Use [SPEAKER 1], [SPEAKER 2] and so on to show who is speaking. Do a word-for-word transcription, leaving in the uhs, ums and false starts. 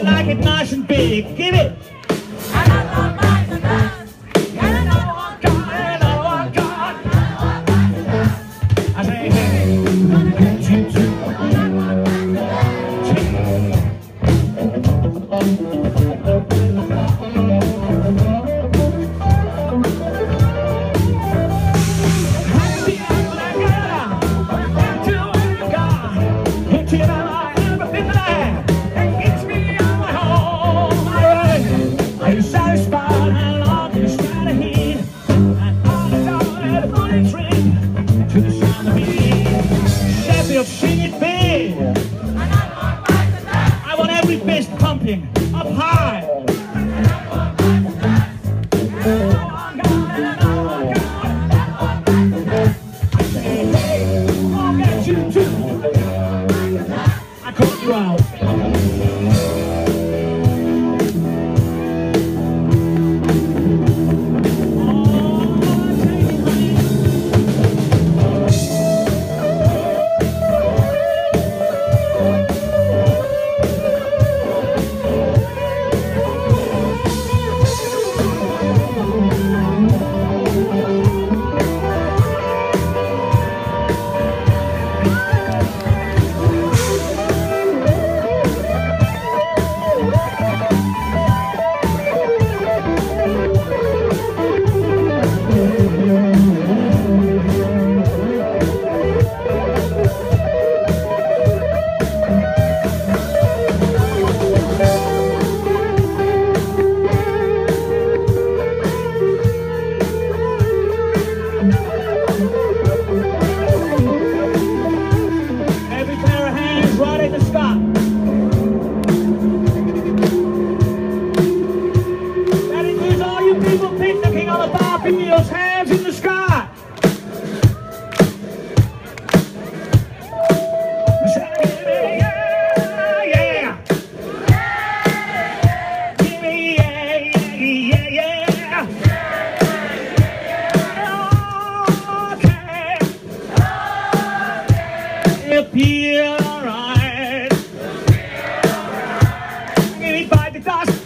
[SPEAKER 1] I like it nice and big. Give it.
[SPEAKER 2] And I love my success. And I know I'm
[SPEAKER 1] God, I know I'm God. I say, hey, gonna get you too. Sing it big. I want every fist pumping up high. I say, hey, I'll get you too. I caught you out. Those hands in the sky. Yeah, yeah. Give me yeah, yeah, yeah, yeah. Okay. It'll be alright. Give me five to dust.